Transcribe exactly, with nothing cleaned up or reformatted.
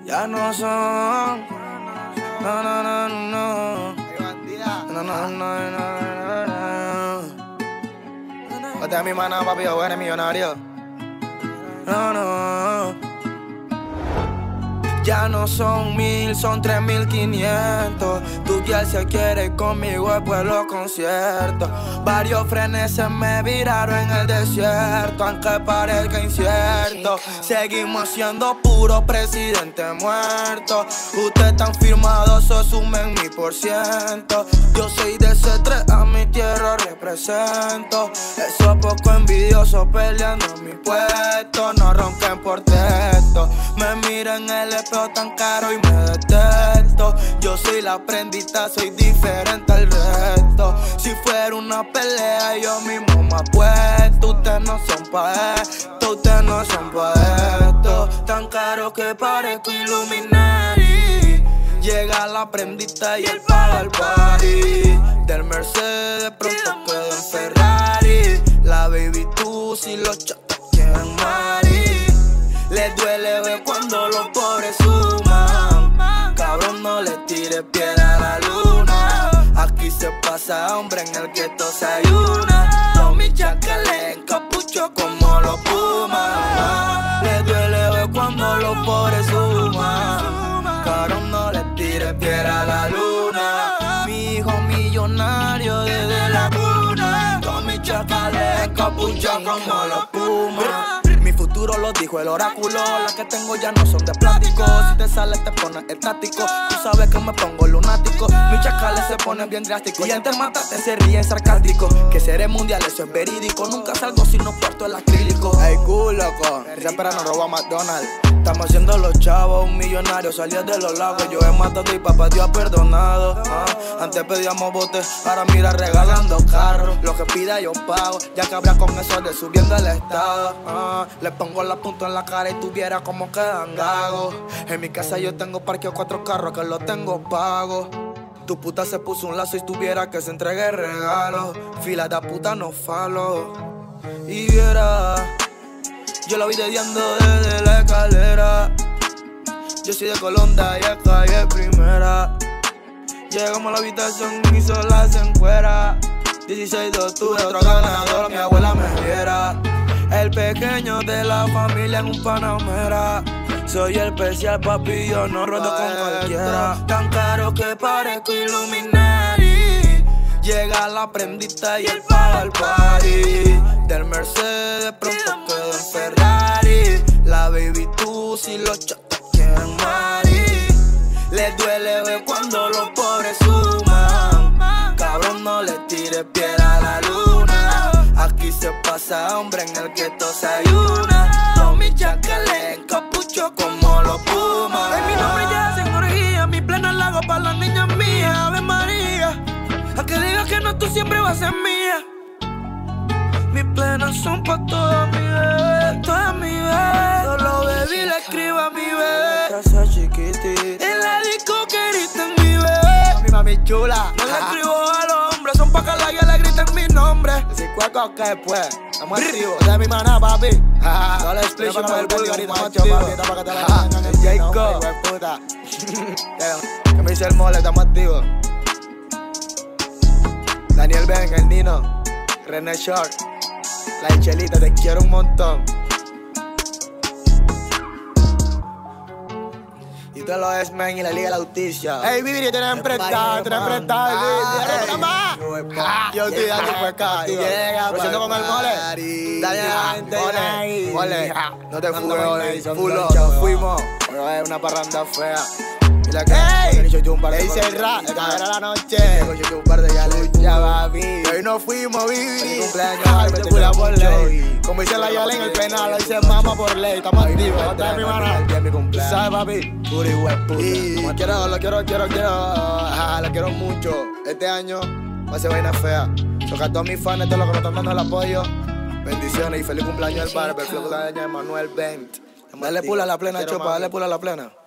Ya no son. No, no, no, no. No, no, no, no, no. Esta es mi mana, papi, yo eres millonario. No, no. Ya no son mil, son tres mil quinientos. Tú que se quiere conmigo después los conciertos. Varios frenes se me viraron en el desierto, aunque parezca incierto. Seguimos siendo puro presidente muerto. Ustedes están firmados, eso sumen mi por ciento. Yo soy de C tres, a mi tierra represento. Esos pocos envidiosos peleando mi puesto. No ronquen por texto. Me miran en el espejo tan caro y me detesto. Yo soy la prendita, soy diferente al resto. Si fuera una pelea yo mismo me apuesto. Ustedes no son pa' esto, ustedes no son pa' esto. Tan caro que parezco Illuminati. Llega la prendita y él paga el party. Del Mercedes pronto quedo en Ferrari. La baby tú si los chatos quieren mari. Les duele ver cuando los pobres suman. Cabrón, no le tires piedra a la luna. Aquí se pasa hambre, en el gueto se ayuna. Los mis chacales en capucho como los pumas. Les duele ver cuando los pobres suman. Cabrón, no le tires piedra a la luna. Mi hijo millonario desde la cuna. Los mis chacales en capucho como los pumas. Mi futuro lo dijo el oráculo. Las que tengo ya no son de plástico. Si te sale te pones estático. Tú sabes que me pongo lunático. Mis chacales se ponen bien drásticos. Y antes de matarte se ríen sarcástico. Que seré mundial, eso es verídico. Nunca salgo si no porto el acrílico. Ey, cool, loco. Siempre nos roba McDonald's. Estamos haciendo los chavos un millonario. Salía de los lagos, yo he matado y papá Dios ha perdonado. ah. Antes pedíamos botes, ahora mira regalando carros. Lo que pida yo pago, ya que habrá con eso de subiendo el estado. ah. Le pongo la punta en la cara y tuviera como quedan gagos. En mi casa yo tengo parqueo cuatro carros que los tengo pagos. Tu puta se puso un lazo y tuviera que se entregue regalo. Fila de puta no falo. Y viera, yo la vi dediando desde la escalera. Yo soy de Colonda y acá calle primera. Llegamos a la habitación y sola se encuera. dieciséis de octubre, otro ganador, mi abuela me viera. El pequeño de la familia en un Panamera. Soy el especial, papi, yo no rodo con cualquiera. Tan caro que parezco Illuminati. Llega la prendita y él paga el party. Del Mercedes pronto quedo en Ferrari. La baby tú si los chatos quieren mari. Les duele ver cuando los pobres suman. Cabrón, no le tires piedra a la luna. Aquí se pasa hambre, en el gueto se ayuna. Los mis chacales en capucho como los pumas. En mi nombre ya hacen orgía, mi plena lago para las niñas mías. Ave María, a que digas que no, tú siempre vas a ser mía. Mis plenas son pa' toda mi bebé, toda mi bebé. Solo bebé le escribo a mi bebé. Casa chiquitita, en la disco que griten mi bebé. Mi mami chula, no le escribo a los hombres, son pa' que la guía le griten mi nombre. Si cueco que pues, estamos activos. Esa es mi maná, papi. No le explico por el vulgarito, macho, papi. Está pa' que te la tengan el Jacob, puta. Que me dice el mole, estamos activos. Daniel Ben, el Nino, René Short, la Chelita, te quiero un montón. Y todos los X-Men y la Liga de la Justicia. Ey, Viviri, tenés prestado, tenés prestado. Yo estoy dando pues acá. Presento con el mole. Dale, mole, mole. No te fugues hoy, fulo, fuimos. Pero es una parranda fea. Mira que ey, yo un par de ese rap, esta era la noche. Yo un par de ya lucha, papi. Hoy nos fuimos, Viviri. Cumpleaños, me te por ley. Como dice la Yale en el penal, hoy se mama por ley. Estamos activos, otra vez mi mano. ¿Sabes, papi? Pura y hueputa. Y quiero, lo quiero, quiero, quiero. Ajá, lo quiero mucho. Este año va a ser vaina fea. Toca a todos mis fans, todos los que nos están dando el apoyo. Bendiciones y feliz cumpleaños al padre. Perfecto cumpleaños de Manuel Bent. Dale pula a la plena, chopa, dale pula a la plena.